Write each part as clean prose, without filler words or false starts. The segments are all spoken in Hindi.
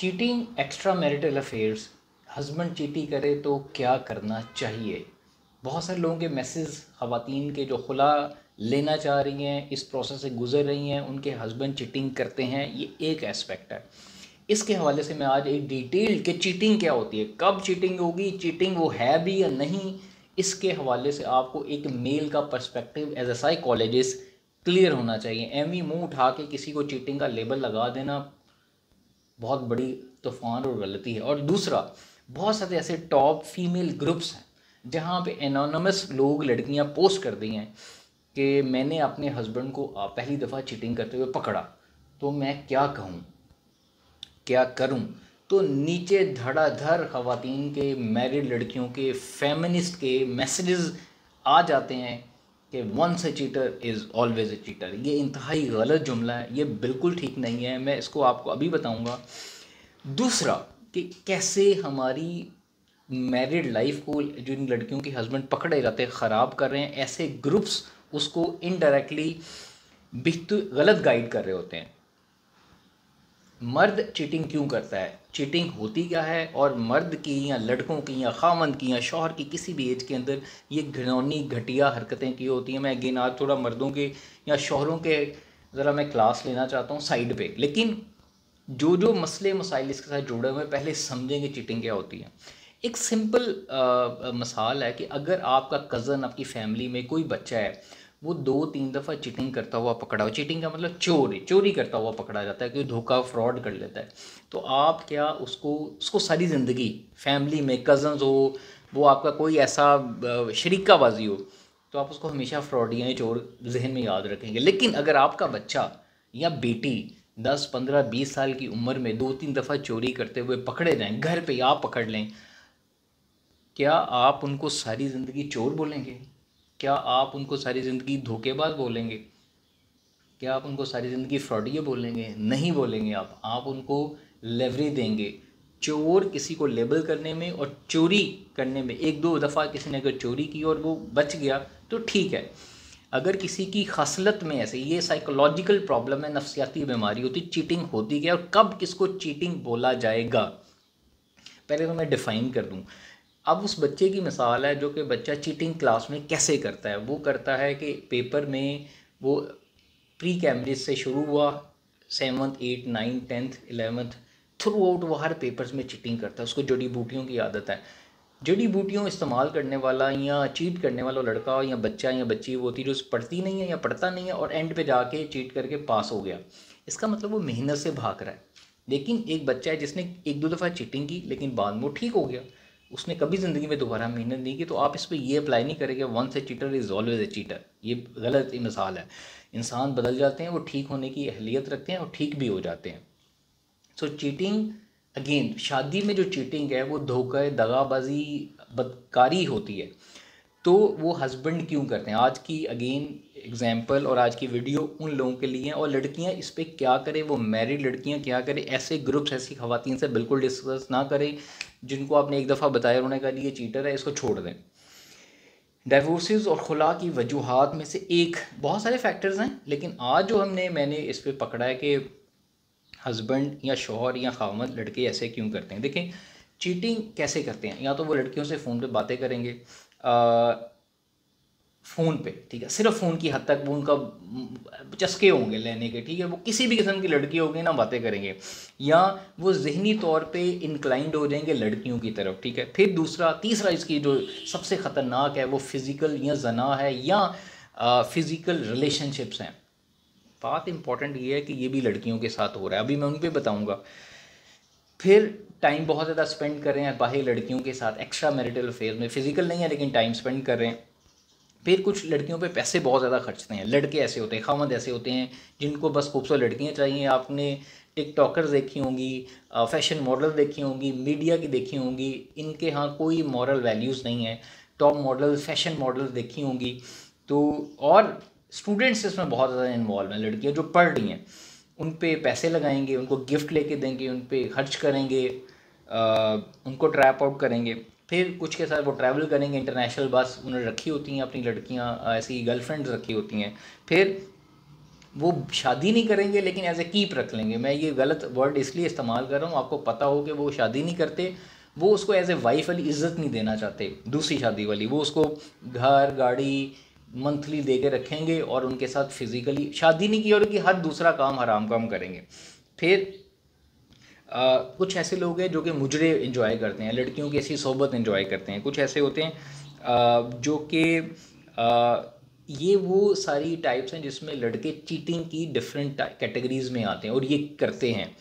Cheating, extra marital affairs, husband चीटी करे तो क्या करना चाहिए। बहुत सारे लोगों के मैसेज, ख़वातीन के जो खुला लेना चाह रही हैं, इस प्रोसेस से गुजर रही हैं, उनके हस्बैंड चीटिंग करते हैं, ये एक एस्पेक्ट है। इसके हवाले से मैं आज एक डिटेल कि चीटिंग क्या होती है, कब चीटिंग होगी, चीटिंग वो है भी या नहीं, इसके हवाले से आपको एक मेल का perspective as a psychologist clear होना चाहिए। एम मुंह उठा के किसी को चीटिंग का लेबल लगा देना बहुत बड़ी तूफ़ान और गलती है। और दूसरा, बहुत सारे ऐसे टॉप फीमेल ग्रुप्स हैं जहाँ पे एनोनमस लोग, लड़कियाँ पोस्ट कर दी हैं कि मैंने अपने हस्बैंड को पहली दफ़ा चीटिंग करते हुए पकड़ा, तो मैं क्या कहूँ, क्या करूँ। तो नीचे धड़ाधड़ ख़वातीन के, मैरिड लड़कियों के, फेमिनिस्ट के मैसेजेस आ जाते हैं कि once a cheater is always a cheater. ये इंतहाई गलत जुमला है, ये बिल्कुल ठीक नहीं है। मैं इसको आपको अभी बताऊंगा। दूसरा, कि कैसे हमारी मैरिड लाइफ को जिन लड़कियों के हस्बैंड पकड़े जाते हैं ख़राब कर रहे हैं, ऐसे ग्रुप्स उसको इनडायरेक्टली गलत गाइड कर रहे होते हैं। मर्द चीटिंग क्यों करता है, चीटिंग होती क्या है, और मर्द की या लड़कों की या खामंद की या शौहर की किसी भी एज के अंदर ये घिनौनी घटिया हरकतें की होती हैं। मैं अगेन आज थोड़ा मर्दों के या शौहरों के ज़रा मैं क्लास लेना चाहता हूँ साइड पे, लेकिन जो जो मसले मसाइल इसके साथ जुड़े हुए हैं पहले समझेंगे चीटिंग क्या होती है। एक सिंपल मिसाल है कि अगर आपका कज़न, आपकी फैमिली में कोई बच्चा है, वो 2-3 दफ़ा चीटिंग करता हुआ पकड़ा हो, चीटिंग का मतलब चोरी करता हुआ पकड़ा जाता है, कोई धोखा फ्रॉड कर लेता है, तो आप क्या उसको सारी ज़िंदगी फैमिली में कज़न्स हो, वो आपका कोई ऐसा शरीकाबाजी हो, तो आप उसको हमेशा फ्रॉडिया या चोर जहन में याद रखेंगे। लेकिन अगर आपका बच्चा या बेटी 10-15-20 साल की उम्र में 2-3 दफ़ा चोरी करते हुए पकड़े जाएं, घर पे आप पकड़ लें, क्या आप उनको सारी ज़िंदगी चोर बोलेंगे? क्या आप उनको सारी ज़िंदगी धोखेबाज बोलेंगे? क्या आप उनको सारी ज़िंदगी फ्रॉडिया बोलेंगे? नहीं बोलेंगे। आप उनको लेवरेज देंगे। चोर किसी को लेबल करने में और चोरी करने में, 1-2 दफ़ा किसी ने अगर चोरी की और वो बच गया तो ठीक है। अगर किसी की खसलत में ऐसे, ये साइकोलॉजिकल प्रॉब्लम है, नफ्सियाती बीमारी होती, चीटिंग होती क्या और कब किसको चीटिंग बोला जाएगा, पहले तो मैं डिफ़ाइन कर दूं। अब उस बच्चे की मिसाल है जो कि बच्चा चीटिंग क्लास में कैसे करता है। वो करता है कि पेपर में वो प्री कैम्ब्रिज से शुरू हुआ, 7th 8th 9th 10th 11th through out वो हर पेपर्स में चीटिंग करता है। उसको जड़ी बूटियों की आदत है। जड़ी बूटियों इस्तेमाल करने वाला या चीट करने वाला लड़का या बच्चा या बच्ची वो होती जो पढ़ती नहीं है या पढ़ता नहीं है और एंड पे जाके चीट करके पास हो गया, इसका मतलब वो मेहनत से भाग रहा है। लेकिन एक बच्चा है जिसने 1-2 दफ़ा चीटिंग की लेकिन बाद में वो ठीक हो गया, उसने कभी ज़िंदगी में दोबारा मेहनत नहीं की, तो आप इस पर ये अप्लाई नहीं करेंगे once a cheater is always a cheater. ये गलत मिसाल है। इंसान बदल जाते हैं, वो ठीक होने की अहलियत रखते हैं और ठीक भी हो जाते हैं। सो चीटिंग, अगेन शादी में जो चीटिंग है वो धोखा, दगाबाजी, बदकारी होती है। तो वो हस्बैंड क्यों करते हैं, आज की अगेन एग्जाम्पल और आज की वीडियो उन लोगों के लिए हैं। और लड़कियां इस पर क्या करें, वो मैरिड लड़कियां क्या करें, ऐसे ग्रुप्स, ऐसी खवातीन से बिल्कुल डिस्कस ना करें जिनको आपने एक दफ़ा बताया, उन्होंने कहा ये चीटर है, इसको छोड़ दें। डाइवोर्सेस और खुला की वजूहात में से एक, बहुत सारे फैक्टर्स हैं, लेकिन आज जो मैंने इस पर पकड़ा है कि हस्बैंड या शौहर या खामद, लड़के ऐसे क्यों करते हैं। देखें, चीटिंग कैसे करते हैं। या तो वो लड़कियों से फ़ोन पे बातें करेंगे, फ़ोन पे, ठीक है, सिर्फ फ़ोन की हद तक वो उनका चस्के होंगे लेने के, ठीक है, वो किसी भी किस्म की लड़की होगी ना बातें करेंगे, या वो ज़हनी तौर पे इंक्लाइंड हो जाएंगे लड़कियों की तरफ, ठीक है। फिर तीसरा इसकी जो सबसे ख़तरनाक है वो फ़िज़िकल या जना है या फ़िज़िकल रिलेशनशिप्स हैं। बात इंपॉर्टेंट ये है कि ये भी लड़कियों के साथ हो रहा है, अभी मैं उन पर बताऊँगा। फिर टाइम बहुत ज़्यादा स्पेंड कर रहे हैं बाहर लड़कियों के साथ, एक्स्ट्रा मैरिटल अफेयर में, फ़िज़िकल नहीं है लेकिन टाइम स्पेंड कर रहे हैं। फिर कुछ लड़कियों पे पैसे बहुत ज़्यादा खर्चते हैं। लड़के ऐसे होते हैं, खामद ऐसे होते हैं जिनको बस खूबसूरत लड़कियां चाहिए। आपने टिकटॉकर्स देखी होंगी, फैशन मॉडल देखी होंगी, मीडिया की देखी होंगी, इनके यहाँ कोई मॉरल वैल्यूज़ नहीं है। टॉप मॉडल्स, फैशन मॉडल्स देखी होंगी। तो और स्टूडेंट्स इसमें बहुत ज़्यादा इन्वॉल्व हैं। लड़कियाँ जो पढ़ रही हैं उन पे पैसे लगाएंगे, उनको गिफ्ट लेके देंगे, उन पे खर्च करेंगे, उनको ट्रैप आउट करेंगे। फिर कुछ के साथ वो ट्रैवल करेंगे, इंटरनेशनल बस उन्होंने रखी होती हैं, अपनी लड़कियां ऐसी गर्लफ्रेंड्स रखी होती हैं। फिर वो शादी नहीं करेंगे लेकिन एज ए कीप रख लेंगे। मैं ये गलत वर्ड इसलिए इस्तेमाल कर रहा हूँ, आपको पता हो कि वो शादी नहीं करते, वो उसको एज ए वाइफ वाली इज्जत नहीं देना चाहते, दूसरी शादी वाली। वो उसको घर गाड़ी मंथली दे के रखेंगे और उनके साथ फिजिकली शादी नहीं की और कि हर दूसरा काम हराम काम करेंगे। फिर कुछ ऐसे लोग हैं जो कि मुजरे इन्जॉय करते हैं, लड़कियों की ऐसी सोहबत इन्जॉय करते हैं। कुछ ऐसे होते हैं जो कि ये वो सारी टाइप्स हैं जिसमें लड़के चीटिंग की डिफरेंट कैटेगरीज में आते हैं और ये करते हैं।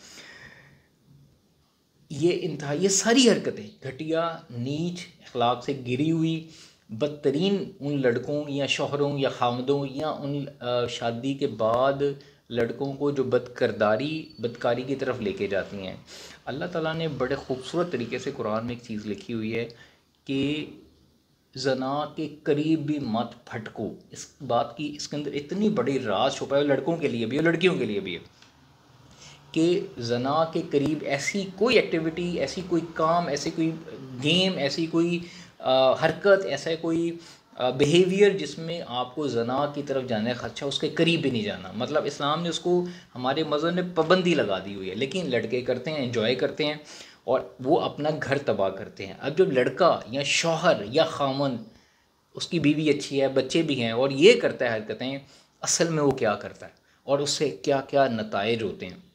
ये सारी हरकतें घटिया, नीच, अखलाक से गिरी हुई, बदतरीन उन लड़कों या शौहरों या खामदों या उन शादी के बाद लड़कों को जो बदकारी की तरफ लेके जाती हैं। अल्लाह ताला ने बड़े ख़ूबसूरत तरीके से कुरान में एक चीज़ लिखी हुई है कि जना के करीब भी मत फटको। इस बात की इसके अंदर इतनी बड़ी राज छुपा है, लड़कों के लिए भी और लड़कियों के लिए भी है, कि जना के करीब ऐसी कोई एक्टिविटी, ऐसी कोई काम, ऐसी कोई गेम, ऐसी कोई हरकत, ऐसा कोई बिहेवियर जिसमें आपको जना की तरफ जाने का खदशा, उसके करीब भी नहीं जाना। मतलब इस्लाम ने उसको, हमारे मज़हब ने पाबंदी लगा दी हुई है, लेकिन लड़के करते हैं, एंजॉय करते हैं और वो अपना घर तबाह करते हैं। अब जो लड़का या शौहर या खामन, उसकी बीवी अच्छी है, बच्चे भी हैं और ये करता है हरकतें, असल में वो क्या करता है और उससे क्या क्या नताइज होते हैं।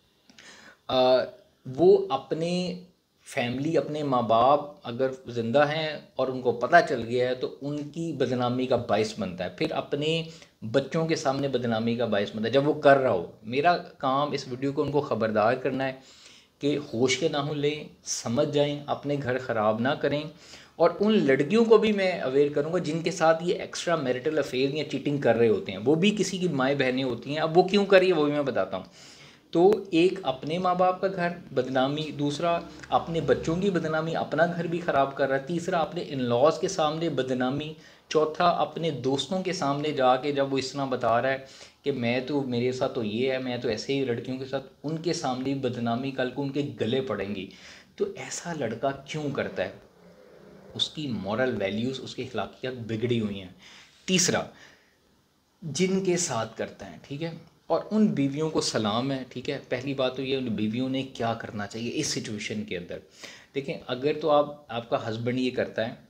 वो अपने फैमिली, अपने माँ बाप अगर ज़िंदा हैं और उनको पता चल गया है तो उनकी बदनामी का बायस बनता है, फिर अपने बच्चों के सामने बदनामी का बायस बनता है जब वो कर रहा हो। मेरा काम इस वीडियो को उनको ख़बरदार करना है कि होश के नाखून लें, समझ जाएं, अपने घर ख़राब ना करें। और उन लड़कियों को भी मैं अवेयर करूंगा जिनके साथ ये एक्स्ट्रा मैरिटल अफेयर या चीटिंग कर रहे होते हैं, वो भी किसी की माएँ बहनें होती हैं। अब वो क्यों कर रही है वो भी मैं बताता हूँ। तो एक अपने माँ बाप का घर बदनामी, दूसरा अपने बच्चों की बदनामी, अपना घर भी ख़राब कर रहा है, तीसरा अपने इन लॉज के सामने बदनामी, चौथा अपने दोस्तों के सामने जाके जब वो इस तरह बता रहा है कि मैं तो, मेरे साथ तो ये है, मैं तो ऐसे ही लड़कियों के साथ, उनके सामने बदनामी, कल को उनके गले पड़ेंगी। तो ऐसा लड़का क्यों करता है? उसकी मॉरल वैल्यूज़, उसकी अखलाकियात बिगड़ी हुई हैं। तीसरा, जिनके साथ करता है, ठीक है, और उन बीवियों को सलाम है, ठीक है। पहली बात तो ये, उन बीवियों ने क्या करना चाहिए इस सिचुएशन के अंदर। देखें, अगर तो आपका हस्बैंड ये करता है,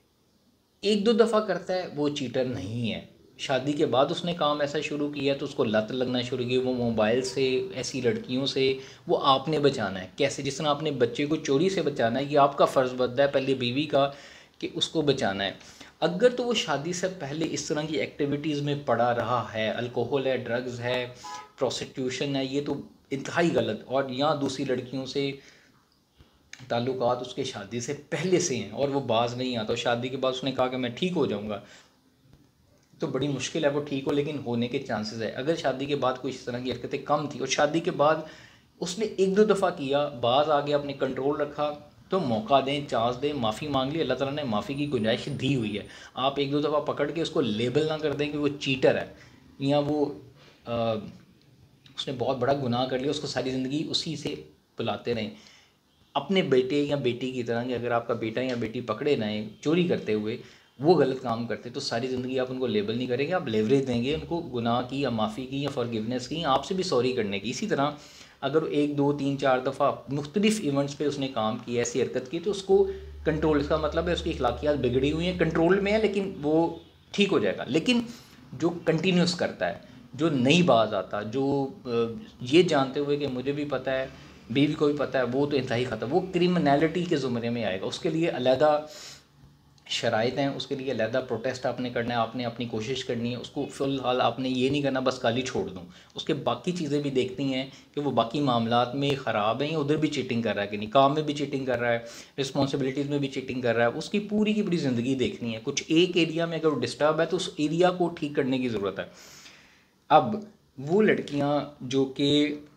एक दो दफ़ा करता है, वो चीटर नहीं है। शादी के बाद उसने काम ऐसा शुरू किया तो उसको लत लगना शुरू की, वो मोबाइल से, ऐसी लड़कियों से, वो आपने बचाना है। कैसे? जिस तरह आपने बच्चे को चोरी से बचाना है, ये आपका फ़र्ज़ बनता है पहले बीवी का कि उसको बचाना है। अगर तो वो शादी से पहले इस तरह की एक्टिविटीज़ में पड़ा रहा है, अल्कोहल है, ड्रग्स है, प्रोस्टिट्यूशन है, ये तो इंतहाई गलत, और यहाँ दूसरी लड़कियों से ताल्लुकात उसके शादी से पहले से हैं और वो बाज नहीं आता, शादी के बाद उसने कहा कि मैं ठीक हो जाऊंगा, तो बड़ी मुश्किल है वो ठीक हो, लेकिन होने के चांसेस है। अगर शादी के बाद कोई इस तरह की हरकतें कम थी और शादी के बाद उसने एक दो दफ़ा किया, बाज आ गया, अपने कंट्रोल रखा, तो मौका दें, चांस दें, माफ़ी मांग ली, अल्लाह ताला ने माफ़ी की गुंजाइश दी हुई है। आप एक दो दफ़ा पकड़ के उसको लेबल ना कर दें कि वो चीटर है या वो आ, उसने बहुत बड़ा गुनाह कर लिया, उसको सारी ज़िंदगी उसी से बुलाते रहें। अपने बेटे या बेटी की तरह कि अगर आपका बेटा या बेटी पकड़े ना चोरी करते हुए, वो गलत काम करते, तो सारी ज़िंदगी आप उनको लेबल नहीं करेंगे, आप लेवरेज देंगे उनको गुनाह की या माफ़ी की या फॉरगिवनेस की, आपसे भी सॉरी करने की। इसी तरह अगर एक दो तीन चार दफ़ा मुख्तलिफ इवेंट्स पे उसने काम किया, ऐसी हरकत की, तो उसको कंट्रोल, इसका मतलब है उसकी अखलाकियात बिगड़ी हुई हैं, कंट्रोल में है, लेकिन वो ठीक हो जाएगा। लेकिन जो कंटिन्यूस करता है, जो नहीं बाज आता, जो ये जानते हुए कि मुझे भी पता है, बीवी को भी पता है, वो तो इंतहाई ख़त्म, वो क्रिमिनलिटी के ज़ुमरे में आएगा। उसके लिए अलहदा शराइत हैं, उसके लिए अलहदा प्रोटेस्ट आपने करना है, आपने अपनी कोशिश करनी है। उसको फ़िलहाल आपने ये नहीं करना बस कल ही छोड़ दूँ, उसके बाकी चीज़ें भी देखती हैं कि वो बाकी मामलात में ख़राब हैं, उधर भी चीटिंग कर रहा है कि नहीं, काम में भी चीटिंग कर रहा है, रिस्पॉन्सिबिलिटीज़ में भी चीटिंग कर रहा है। उसकी पूरी की पूरी ज़िंदगी देखनी है। कुछ एक एरिया में अगर डिस्टर्ब है तो उस एरिया को ठीक करने की ज़रूरत है। अब वो लड़कियाँ जो कि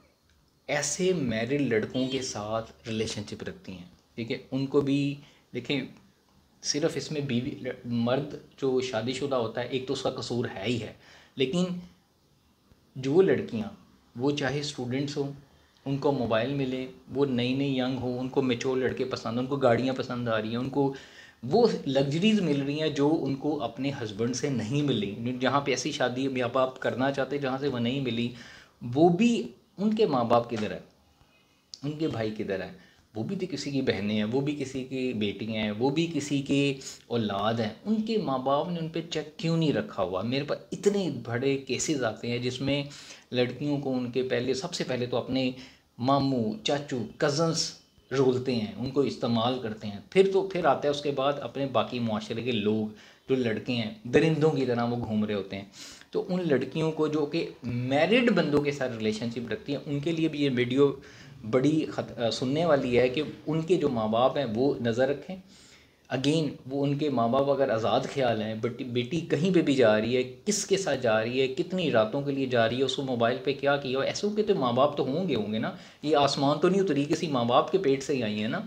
ऐसे मैरिड लड़कों के साथ रिलेशनशिप रखती हैं, ठीक है, उनको भी देखें, सिर्फ इसमें बीवी मर्द जो शादीशुदा होता है, एक तो उसका कसूर है ही है, लेकिन जो लड़कियां, वो चाहे स्टूडेंट्स हों, उनको मोबाइल मिले, वो नई नई यंग हो, उनको मेच्योर लड़के पसंद, उनको गाड़ियां पसंद आ रही हैं, उनको वो लग्जरीज मिल रही हैं जो उनको अपने हस्बैंड से नहीं मिली। जहाँ पे ऐसी शादी माँ बाप करना चाहते जहाँ से वो नहीं मिली, वो भी उनके माँ बाप किधर है, उनके भाई किधर है, वो भी तो किसी की बहनें हैं, वो भी किसी की बेटियाँ हैं, वो भी किसी के औलाद हैं। उनके माँ बाप ने उन पर चेक क्यों नहीं रखा हुआ? मेरे पास इतने बड़े केसेस आते हैं जिसमें लड़कियों को उनके पहले, सबसे पहले तो अपने मामू चाचू कज़न्स रोलते हैं, उनको इस्तेमाल करते हैं। फिर आता है उसके बाद अपने बाकी मुआशरे के लोग, जो लड़के हैं दरिंदों की तरह वो घूम रहे होते हैं। तो उन लड़कियों को जो कि मैरिड बंदों के साथ रिलेशनशिप रखती हैं, उनके लिए भी ये वीडियो बड़ी सुनने वाली है कि उनके जो माँ बाप हैं वो नज़र रखें। अगेन वो उनके माँ बाप अगर आज़ाद ख्याल हैं, बेटी कहीं पे भी जा रही है, किसके साथ जा रही है, कितनी रातों के लिए जा रही है, उसको मोबाइल पे क्या किया हो, ऐसे के तो माँ बाप तो होंगे ना, ये आसमान तो नहीं उतरी, किसी माँ बाप के पेट से ही आई है ना,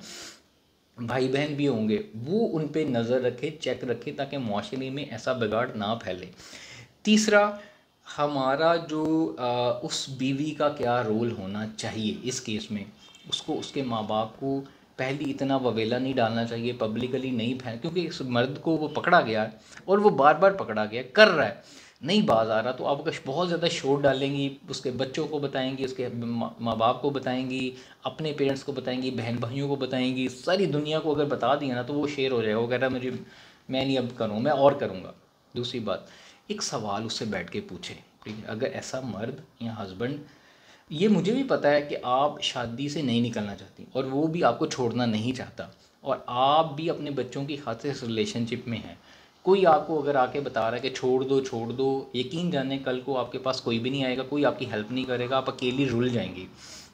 भाई बहन भी होंगे। वो उन पे नज़र रखे, चेक रखे, ताकि मुआशरे में ऐसा बिगाड़ ना फैले। तीसरा, हमारा जो उस बीवी का क्या रोल होना चाहिए इस केस में, उसको उसके माँ बाप को पहले इतना ववेला नहीं डालना चाहिए, पब्लिकली नहीं फैल, क्योंकि इस मर्द को वो पकड़ा गया है और वो बार बार पकड़ा गया, कर रहा है, नहीं बाज आ रहा, तो आप अगर बहुत ज़्यादा शोर डालेंगी, उसके बच्चों को बताएंगी, उसके माँ बाप को बताएंगी, अपने पेरेंट्स को बताएंगी, बहन भाइयों को बताएंगी, सारी दुनिया को अगर बता दिया ना, तो वो शेर हो जाएगा, वो कह रहा मैं नहीं अब करूँ, मैं और करूँगा। दूसरी बात, एक सवाल उससे बैठ के पूछे, ठीक है, अगर ऐसा मर्द या हस्बैंड, ये मुझे भी पता है कि आप शादी से नहीं निकलना चाहती और वो भी आपको छोड़ना नहीं चाहता, और आप भी अपने बच्चों की खातिर इस रिलेशनशिप में हैं, कोई आपको अगर आके बता रहा है कि छोड़ दो, यकीन जाने कल को आपके पास कोई भी नहीं आएगा, कोई आपकी हेल्प नहीं करेगा, आप अकेली रुल जाएंगी।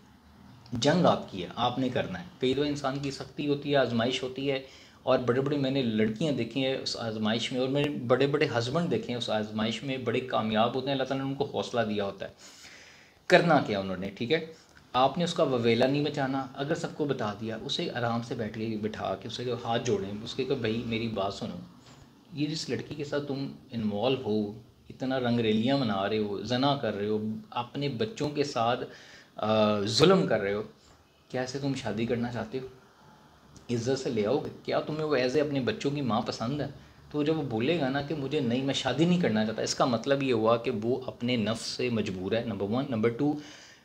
जंग आपकी है, आपने करना है। कई तो इंसान की सख्ती होती है, आजमाइश होती है, और बड़े बड़े मैंने लड़कियां देखी हैं उस आजमाइश में, और मैंने बड़े बड़े हस्बैंड देखे हैं उस आजमाइश में, बड़े कामयाब होते हैं, अल्लाह ताला ने उनको हौसला दिया होता है। करना क्या उन्होंने, ठीक है, आपने उसका ववेला नहीं बचाना, अगर सबको बता दिया, उसे आराम से बैठ के बिठा के उसे हाथ जोड़ें, उसके कहो भाई मेरी बात सुनो, ये जिस लड़की के साथ तुम इन्वॉल्व हो, इतना रंगरेलियाँ मना रहे हो, जना कर रहे हो, अपने बच्चों के साथ जुल्म कर रहे हो, क्या ऐसे तुम शादी करना चाहते हो? इज्जत से ले आओगे? क्या तुम्हें वो एज ए अपने बच्चों की माँ पसंद है? तो जब वो बोलेगा ना कि मुझे नहीं, मैं शादी नहीं करना चाहता, इसका मतलब ये हुआ कि वो अपने नफ्स से मजबूर है, नंबर वन। नंबर टू,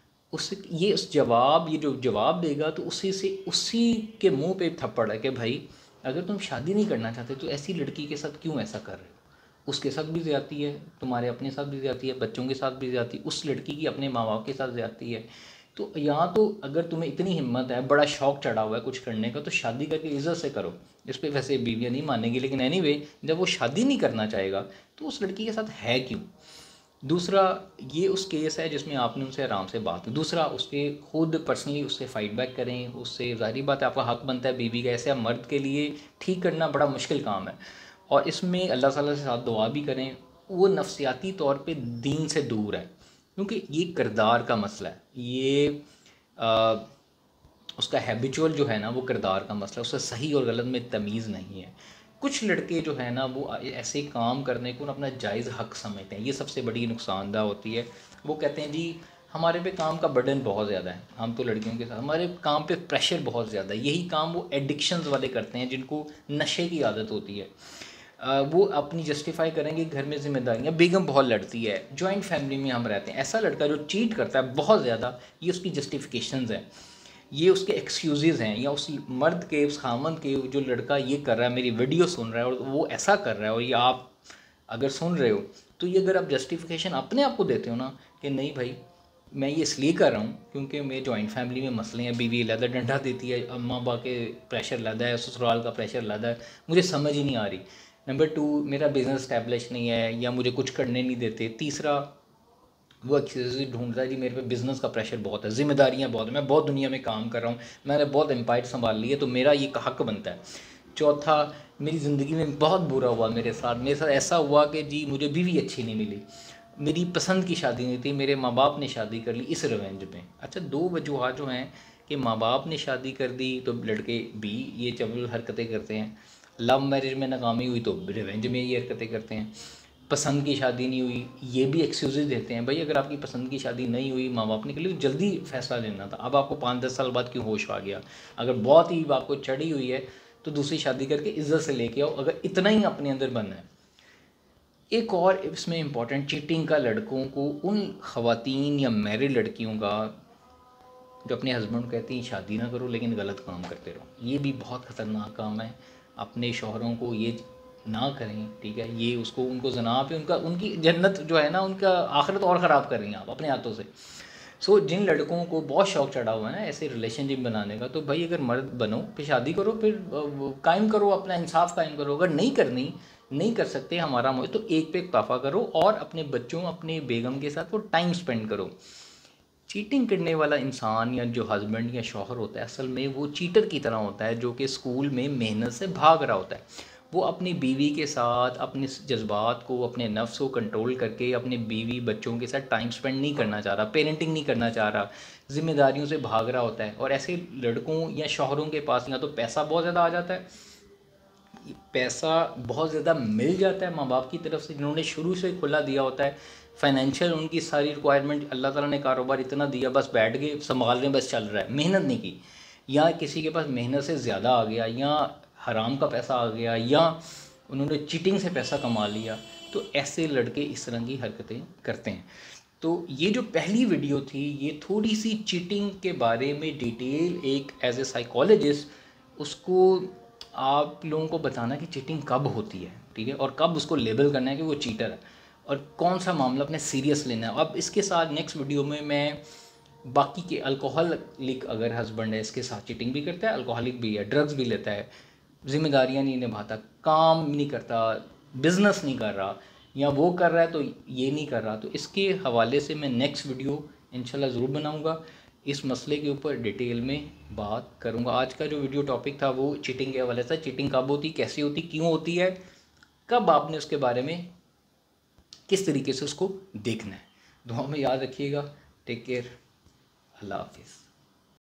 ये जो जवाब देगा तो उसी के मुंह पे थप्पड़ है कि भाई अगर तुम शादी नहीं करना चाहते तो ऐसी लड़की के साथ क्यों ऐसा कर रहे हो? उसके साथ भी ज़्यादती है, तुम्हारे अपने साथ भी ज़्यादती है, बच्चों के साथ भी ज़्यादती, उस लड़की की अपने माँ बाप के साथ ज़्यादती है। तो यहाँ तो अगर तुम्हें इतनी हिम्मत है, बड़ा शौक चढ़ा हुआ है कुछ करने का, तो शादी करके इज्जत से करो। इस पर वैसे बीवियाँ नहीं मानेंगी, लेकिन एनीवे जब वो शादी नहीं करना चाहेगा तो उस लड़की के साथ है क्यों? दूसरा, ये उस केस है जिसमें आपने उनसे आराम से बात, दूसरा उसके खुद पर्सनली उससे फाइट बैक करें, उससे ज़ाहिर बात है आपका हक बनता है बीवी का, ऐसे मर्द के लिए ठीक करना बड़ा मुश्किल काम है, और इसमें अल्लाह ताला से साथ दुआ भी करें। वो नफसियाती तौर पे दीन से दूर है, क्योंकि ये किरदार का मसला है, ये आ, उसका हैबिचुअल जो है ना वो किरदार का मसला, उससे सही और गलत में तमीज़ नहीं है। कुछ लड़के जो है ना वो ऐसे काम करने को अपना जायज़ हक समझते हैं, ये सबसे बड़ी नुकसानदा होती है। वो कहते हैं जी हमारे पे काम का बर्डन बहुत ज़्यादा है, हम तो लड़कियों के साथ, हमारे काम पे प्रेशर बहुत ज़्यादा है। यही काम वो एडिक्शंस वाले करते हैं जिनको नशे की आदत होती है। वो अपनी जस्टिफाई करेंगे घर में जिम्मेदारियाँ, बेगम बहुत लड़ती है, जॉइंट फैमिली में हम रहते हैं, ऐसा लड़का जो चीट करता है बहुत ज़्यादा, ये उसकी जस्टिफिकेशंस हैं, ये उसके एक्सक्यूज़ हैं, या उस मर्द के, उस खामन के, जो लड़का ये कर रहा है, मेरी वीडियो सुन रहा है और वो ऐसा कर रहा है, और ये आप अगर सुन रहे हो, तो ये अगर आप जस्टिफिकेशन अपने आप को देते हो ना कि नहीं भाई मैं ये इसलिए कर रहा हूँ क्योंकि मेरे जॉइंट फैमिली में मसले हैं, बीवी लदा डंडा देती है, अम्मा बा के प्रेशर लदा है, ससुराल का प्रेशर लदा है, मुझे समझ ही नहीं आ रही। नंबर टू, मेरा बिज़नेस स्टैब्लिश नहीं है या मुझे कुछ करने नहीं देते। तीसरा, वो एक्सक्यूज़ ढूंढ रहा है जी मेरे पे बिज़नेस का प्रेशर बहुत है, जिम्मेदारियाँ बहुत है, मैं बहुत दुनिया में काम कर रहा हूँ, मैंने बहुत एम्पायर संभाल ली है, तो मेरा ये हक बनता है। चौथा, मेरी ज़िंदगी में बहुत बुरा हुआ, मेरे साथ ऐसा हुआ कि जी मुझे बीवी अच्छी नहीं मिली, मेरी पसंद की शादी नहीं थी, मेरे माँ बाप ने शादी कर ली इस रिवेंज में। अच्छा, दो वजूहत जो हैं कि माँ बाप ने शादी कर दी तो लड़के भी ये चवल हरकतें करते हैं, लव मैरिज में नाकामी हुई तो रिवेंज में ये हरकतें करते हैं, पसंद की शादी नहीं हुई ये भी एक्सक्यूज़ देते हैं। भाई अगर आपकी पसंद की शादी नहीं हुई माँ बाप ने के लिए, तो जल्दी फैसला लेना था, अब आपको 5-10 साल बाद क्यों होश आ गया? अगर बहुत ही आपको चढ़ी हुई है तो दूसरी शादी करके इज्जत से लेके आओ, अगर इतना ही अपने अंदर बनना है। एक और इसमें इम्पॉर्टेंट, चीटिंग का लड़कों को उन ख़वातीन या मैरिड लड़कियों का जो अपने हस्बैंड को कहती हैं शादी ना करो लेकिन गलत काम करते रहो, ये भी बहुत ख़तरनाक काम है। अपने शौहरों को ये ना करें, ठीक है, ये उसको उनको जना पे उनकी जन्नत जो है ना, उनका आखिरत और ख़राब कर रही हैं आप अपने हाथों से। जिन लड़कों को बहुत शौक़ चढ़ा हुआ है ना ऐसे रिलेशनशिप बनाने का, तो भाई अगर मर्द बनो फिर शादी करो, फिर कायम करो, अपना इंसाफ कायम करो। अगर नहीं कर सकते हमारा मोह, तो एक पे एक तोहफ़ा करो और अपने बच्चों, अपने बेगम के साथ वो टाइम स्पेंड करो। चीटिंग करने वाला इंसान या जो हस्बैंड या शौहर होता है, असल में वो चीटर की तरह होता है जो कि स्कूल में मेहनत से भाग रहा होता है। वो अपनी बीवी के साथ अपने जज्बात को, अपने नफ्स को कंट्रोल करके अपने बीवी बच्चों के साथ टाइम स्पेंड नहीं करना चाह रहा, पेरेंटिंग नहीं करना चाह रहा, ज़िम्मेदारियों से भाग रहा होता है। और ऐसे लड़कों या शौहरों के पास या तो पैसा बहुत ज़्यादा आ जाता है, पैसा बहुत ज़्यादा मिल जाता है माँ बाप की तरफ से, जिन्होंने शुरू से खुला दिया होता है, फाइनेंशियल उनकी सारी रिक्वायरमेंट, अल्लाह ताला ने कारोबार इतना दिया, बस बैठ गए संभाल रहे, बस चल रहा है, मेहनत नहीं की। या किसी के पास मेहनत से ज़्यादा आ गया, या हराम का पैसा आ गया, या उन्होंने चीटिंग से पैसा कमा लिया, तो ऐसे लड़के इस तरह की हरकतें करते हैं। तो ये जो पहली वीडियो थी, ये थोड़ी सी चीटिंग के बारे में डिटेल, एक एज ए साइकोलॉजिस्ट उसको आप लोगों को बताना कि चीटिंग कब होती है, ठीक है, और कब उसको लेबल करना है कि वो चीटर है, और कौन सा मामला अपने सीरियस लेना है। अब इसके साथ नेक्स्ट वीडियो में मैं बाकी के, अल्कोहलिक अगर हस्बैंड है इसके साथ चीटिंग भी करता है, अल्कोहलिक भी है, ड्रग्स भी लेता है, जिम्मेदारियां नहीं निभाता, काम नहीं करता, बिज़नेस नहीं कर रहा, या वो कर रहा है तो ये नहीं कर रहा, तो इसके हवाले से मैं नेक्स्ट वीडियो इंशाल्लाह ज़रूर बनाऊँगा, इस मसले के ऊपर डिटेल में बात करूँगा। आज का जो वीडियो टॉपिक था वो चीटिंग के हवाले से, चीटिंग कब होती, कैसी होती, क्यों होती है, कब आपने उसके बारे में किस तरीके से उसको देखना है। दुआ में याद रखिएगा। Take care. अल्लाह हाफिज़।